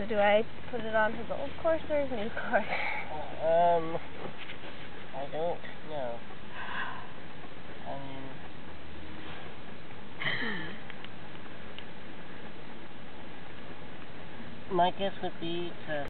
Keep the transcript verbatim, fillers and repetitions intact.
So do I put it on his old course or his new course? Um, I don't know. I mean, my guess would be to